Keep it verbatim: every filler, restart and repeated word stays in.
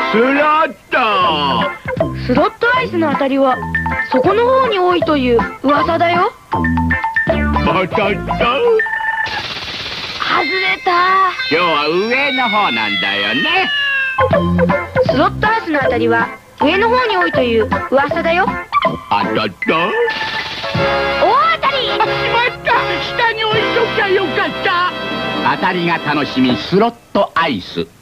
スロット。 スロットアイスの当たりはそこの方に多いという噂だよ。 当たった。 外れた。 今日は上の方なんだよね。 スロットアイスの当たりは上の方に多いという噂だよ。 当たった。 大当たり。 あ、しまった。下に置いときゃよかった。当たりが楽しみスロットアイス。